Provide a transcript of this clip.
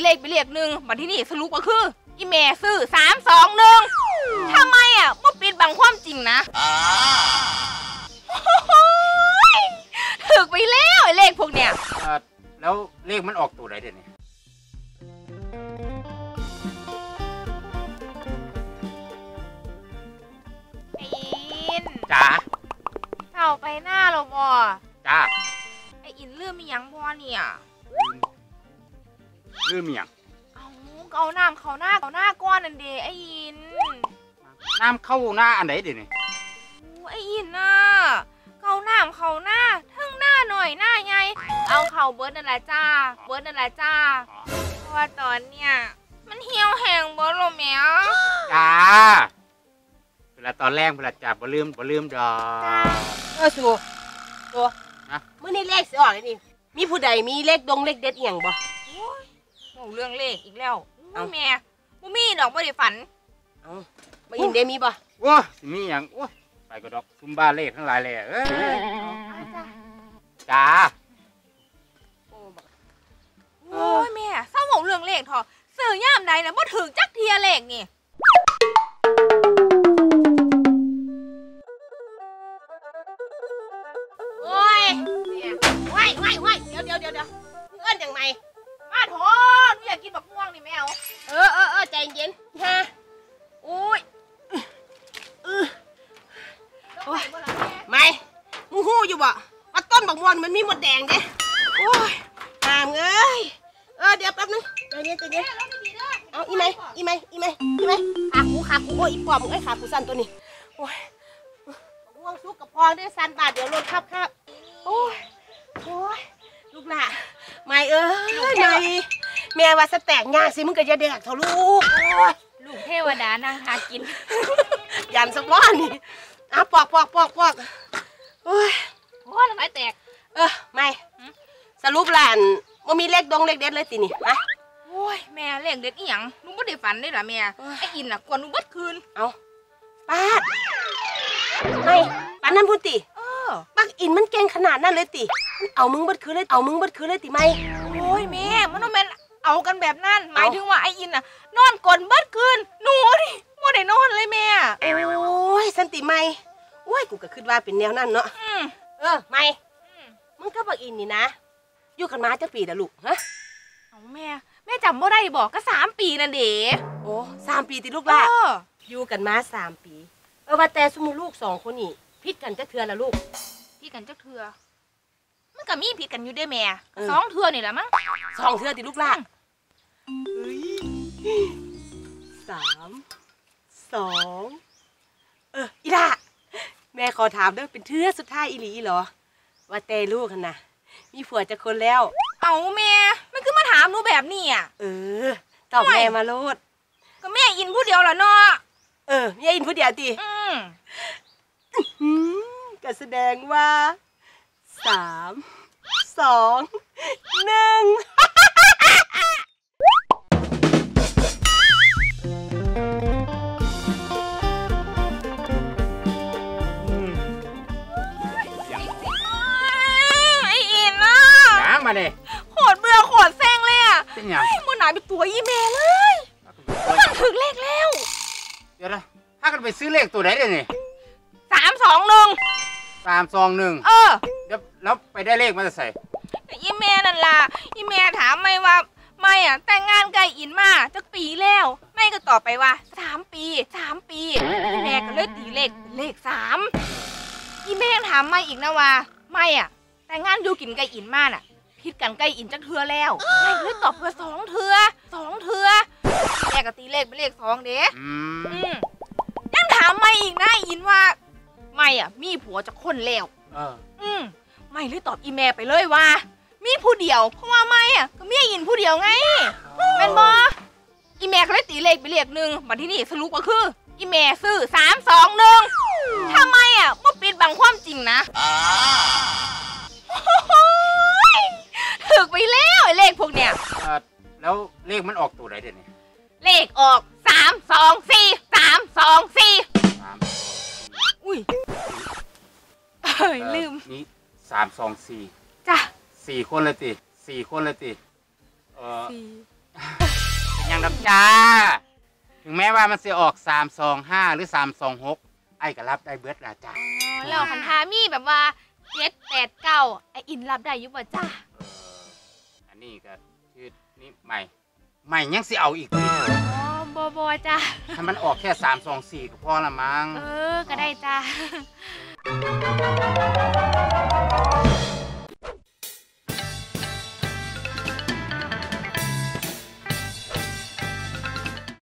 ขไปเลขหนึ่งบัดที่นี่สรุปก็คืออีแม่ซื้อ321ทำไมว่าปิดบังความจริงนะถึกไปแล้วไอ้เลขพวกเนี้ยแล้วเลขมันออกตัวไหนเดี๋ยวนี้ไอ้อินจ้าเข้าไปหน้าเราบ่จ้าไอ้อินเรื่องมีหยังบ่เนี่ยลืมอย่างเอาน้ำเขาหน้าก้อนนั่นเดไอ้อินน้ำเข้าหน้าอันไหนเดี๋ยวนี้ไอ้อินน่ะเขาน้ำเขาหน้าทั้งหน้าหน่อยหน้าไงเอาเข่าเบิร์ดนั่นแหละจ้าเพราะว่าตอนเนี้ยมันเหี่ยวแห้งเบิร์ดหรอแม่จ้าเวลาตอนแรกเวลาจับบ่ลืมดอกสู้มื้อนี้เลขสิออกนี่มีผู้ใดมีเลขเลขเด็ดอีหยังบ่เรื่องเลขอีกแล้วแม่บ่มีดอกบ่ได้ฝันบ่อินได้มีบ่ว้าสิมีหยังโอ้ยไปก็ดอกซุมบ้าเลขทั้งหลายแหละจ้าโอ้ยแม่เศร้าเรื่องเลขเถอะซื้อย่ามใดน่ะบ่ถึงจักเทียเลขนี่โอ้ยว้ายเดี๋ยวเอื้อนจังไมมาโถหนูอยากกินบักม่วงนี่แมวใจเย็นฮะโอ้ยไม่มึงหู้อยู่บ่ว่าต้นบักม่วงมันมีหมดแดงเด้โอ้ยตามเอ้ยเดี๋ยวแป๊บนึงใจเย็นเอาอีไหมขากูโอ้ยอีปอบมึงขากูสั้นตัวนี้โอ้ยบักม่วงซุกกับพองได้สั้นบาทเดี๋ยวลดครับโอ้ยลูกหล่ะไม่แม่ว่าสแต็กย่างสิมึงก็จะแดกเถอะลูกลูกเทวดานางหากินยันสักร้อนนี่ปอกโอ้ยทำไมแตกไม่สรุปหลานว่ามีเลขเด็ดเลยตินี่นะโอ้ยแม่เลขเด็ดอีหยังลุงบ่ได้ฝันได้หรอแม่ไอ้อินน่ะกวนลุงเบิดคืนเอาป้าไม่ป้านั่นพูดติปักอินมันเก่งขนาดนั้นเลยติเอามึงเบิดคืนเลยติไม่โอ้ยแม่มันต้องเป็นเอากันแบบนั้นหมายถึงว่าไอ้อินน่ะนอนกลนเบิดคืนหนูดิบ่ได้นอนเลยแม่โอ้ยสันติไม่โอ้ยกูก็คิดว่าเป็นแนวนั้นเนาะไม่มึงก็ปักอินนี่นะอยู่กันมาจักปีละลูกฮะเอาแม่จำบ่ได้บอกก็3 ปีนั่นเด้โอ้3 ปีติลูกล่ะอยู่กันมา3 ปีว่าแต่สมุลูก2 คนนี่พิดกันจักเทื่อละลูกพิดกันจักเทื่อมันก็มีพิดกันอยู่ได้แม่2 เทื่อนี่แหละมั้ง 2 เทื่อติลูกล่ะ3 2อีล่ะแม่ขอถามด้วยเป็นเทื่อสุดท้ายอีหลีเหรอว่าแต่ลูกนะมีผัวจะคนแล้วเอาแม่มันคือมาถามหนูแบบนี้ตอบแม่มาโลดก็แม่อินผู้เดียวล่ะเนาะแม่อินผู้เดียวติก็แสดงว่า3 2 1 มาเนี่ยโคตรเบื่อโคตรเซ็งเลยเป็นยังมันหนาเป็นตัวยี่แม่เลยมันถึงเลขแล้วเดี๋ยวนะถ้ากันไปซื้อเลขตัวไหนเดี๋ยวนี้ 321 เดี๋ยวแล้วไปได้เลขมาจะใส่ยี่แม่นั่นล่ะยี่แม่ถามไม่ว่าไม่แต่งงานไกลอินมาจักปีแล้วไม่ก็ตอบไปว่า3 ปียี่แม่ก็เลยตีเลข3ยี่แม่ถามไม่อีกนะว่าไม่แต่งงานอยู่กินไก่อินมาน่ะพิดกันไก่อินจักเทือแล้วไม่เลยตอบเพื่อ2 เทือแม่ก็ตีเลขเป็นเลข2เด้ยังถามไม่อีกนะอินว่าไม่มีผัวจะคนแล้วไม่เลยตอบอีแม่ไปเลยว่ามีผู้เดียวเพราะว่าไม่ก็มีอินผู้เดียวไงเป็นบออีแม่ก็เลยตีเลขเป็นเลขหนึ่งบัดที่นี่สรุปก็คืออีแม่ซื้อ321ทำไมว่าปิดบังความจริงนะถึกไปแล้วไอ้เลขพวกเนี้ยแล้วเลขมันออกตัวไหนเดี๋ยวนี้เลขออก324อุ้ยลืมนี่324 จ้ะ 4 คนเลยติ4 คนเลยติ 4 ดอกจ้า ถึงแม้ว่ามันจะออก325หรือ326ไอ้ก็รับได้เบิดล่ะจ้าแล้วคันทามีแบบว่า789ไออินรับได้อยู่บ่จ้าอันนี้ก็ชื่อนี่ใหม่ยังสิเอาอีกนี่อ๋อบ่จ้าถ้ามันออกแค่324ก็พอละมั้งก็ได้จ้า